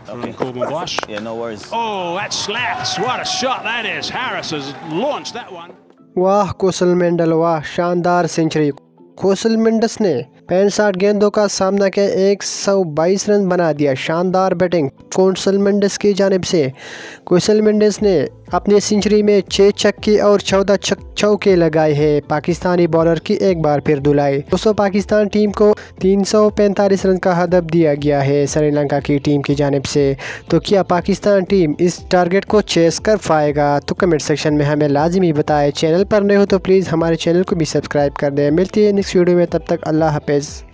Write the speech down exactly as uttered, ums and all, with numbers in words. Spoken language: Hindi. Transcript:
Okay. Corbin Bosch. Yeah, no worries. Oh, that slaps. What a shot that is. Harris has launched that one. वाह कोसल मेंडल, वाह शानदार सेंचुरी। कोसल मेंडस ने पैंसठ गेंदों का सामना किया, एक सौ बाईस रन बना दिया। शानदार बैटिंग कोसल मेंडस की जानिब से। कोसल मेंडस ने अपनी सेंचुरी में छः छक्के और चौदह चौके लगाए हैं। पाकिस्तानी बॉलर की एक बार फिर धुलाई। दोस्तों पाकिस्तान टीम को तीन सौ पैंतालीस रन का हदफ दिया गया है श्रीलंका की टीम की जानिब से। तो क्या पाकिस्तान टीम इस टारगेट को चेस कर पाएगा? तो कमेंट सेक्शन में हमें लाजमी बताएं। चैनल पर नए हो तो प्लीज़ हमारे चैनल को भी सब्सक्राइब कर दें। मिलती है नेक्स्ट वीडियो में, तब तक अल्लाह हाफिज़।